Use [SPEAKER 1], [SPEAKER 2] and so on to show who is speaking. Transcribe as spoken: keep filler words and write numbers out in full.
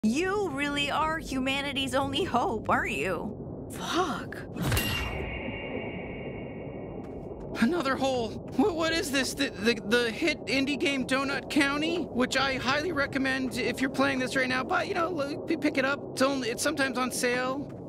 [SPEAKER 1] You really are humanity's only hope, aren't you? Fuck.
[SPEAKER 2] Another hole. What, what is this? The, the the hit indie game Donut County, which I highly recommend if you're playing this right now. But you know, pick it up. It's only it's sometimes on sale.